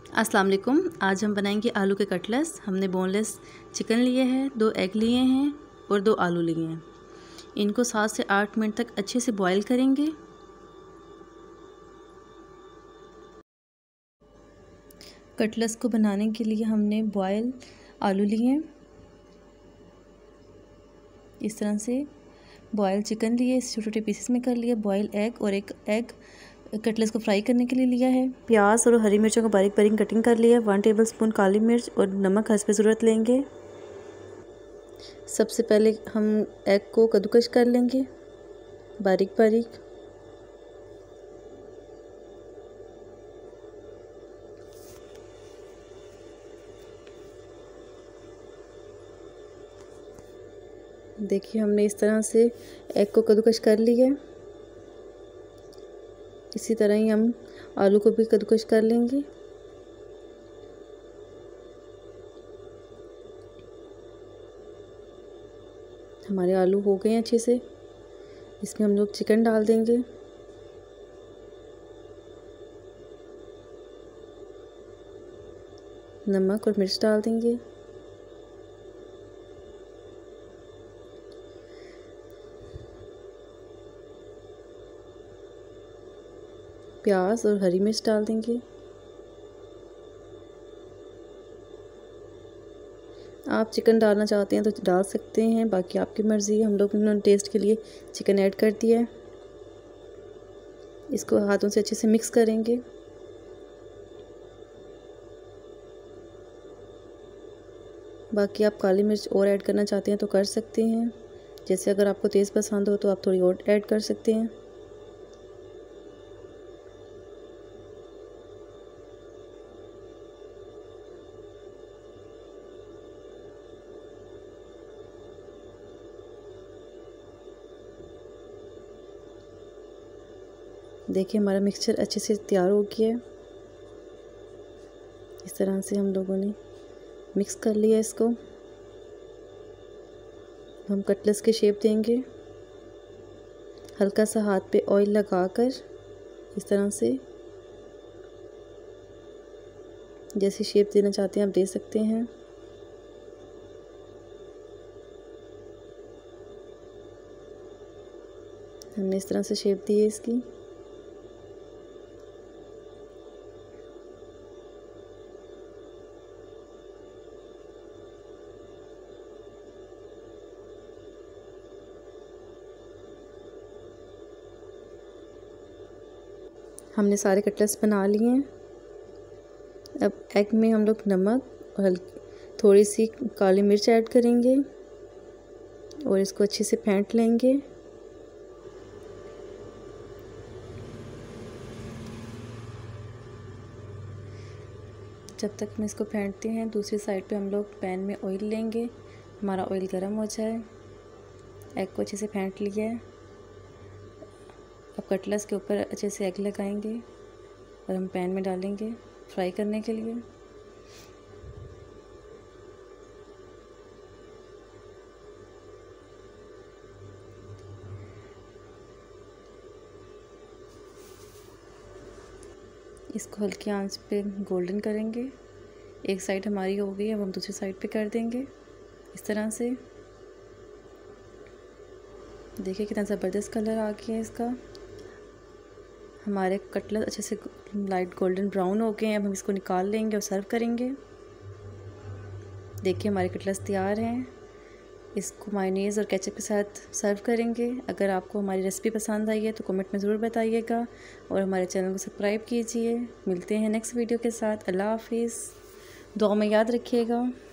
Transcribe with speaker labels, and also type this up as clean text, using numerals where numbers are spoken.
Speaker 1: अस्सलाम वालेकुम। आज हम बनाएंगे आलू के कटलेट्स। हमने बोनलेस चिकन लिए हैं, 2 एग लिए हैं और 2 आलू लिए हैं। इनको 7 से 8 मिनट तक अच्छे से बॉईल करेंगे। कटलेट्स को बनाने के लिए हमने बॉयल आलू लिए हैं, इस तरह से बॉयल चिकन लिए, इस छोटे छोटे पीसेस में कर लिए। बॉयल एग और एक एग कटलेट्स को फ्राई करने के लिए लिया है। प्याज और हरी मिर्चों को बारीक बारीक कटिंग कर लिया है। 1 टेबलस्पून काली मिर्च और नमक हस्ब ज़रूरत लेंगे। सबसे पहले हम एग को कद्दूकश कर लेंगे बारीक बारीक। देखिए हमने इस तरह से एग को कद्दूकश कर लिया है। इसी तरह ही हम आलू को भी कद्दूकश कर लेंगे। हमारे आलू हो गए हैं अच्छे से। इसमें हम लोग चिकन डाल देंगे। नमक और मिर्च डाल देंगे। प्याज और हरी मिर्च डाल देंगे। आप चिकन डालना चाहते हैं तो डाल सकते हैं, बाकी आपकी मर्ज़ी है। हम लोग ने टेस्ट के लिए चिकन ऐड कर दिया है। इसको हाथों से अच्छे से मिक्स करेंगे। बाकी आप काली मिर्च और ऐड करना चाहते हैं तो कर सकते हैं। जैसे अगर आपको तेज़ पसंद हो तो आप थोड़ी और ऐड कर सकते हैं। देखिए हमारा मिक्सचर अच्छे से तैयार हो गया है। इस तरह से हम लोगों ने मिक्स कर लिया इसको। हम कटलेट्स की शेप देंगे। हल्का सा हाथ पे ऑयल लगाकर इस तरह से जैसी शेप देना चाहते हैं आप दे सकते हैं। हमने इस तरह से शेप दी है इसकी। हमने सारे कटलेट्स बना लिए हैं। अब एग में हम लोग नमक और थोड़ी सी काली मिर्च ऐड करेंगे और इसको अच्छे से फेंट लेंगे। जब तक हम इसको फेंटते हैं दूसरी साइड पे हम लोग पैन में ऑयल लेंगे। हमारा ऑयल गर्म हो जाए। एग को अच्छे से फेंट लिया है। अब कटलेट्स के ऊपर अच्छे से एग लगाएंगे और हम पैन में डालेंगे फ्राई करने के लिए। इसको हल्की आंच पे गोल्डन करेंगे। एक साइड हमारी हो गई, अब हम दूसरी साइड पे कर देंगे इस तरह से। देखिए कितना ज़बरदस्त कलर आ गया है इसका। हमारे कटलेट अच्छे से लाइट गोल्डन ब्राउन हो गए हैं। अब हम इसको निकाल लेंगे और सर्व करेंगे। देखिए हमारे कटलेट्स तैयार हैं। इसको मायोनीज़ और केचप के साथ सर्व करेंगे। अगर आपको हमारी रेसिपी पसंद आई है तो कमेंट में ज़रूर बताइएगा और हमारे चैनल को सब्सक्राइब कीजिए। मिलते हैं नेक्स्ट वीडियो के साथ। अल्लाह हाफिज़। दुआ में याद रखिएगा।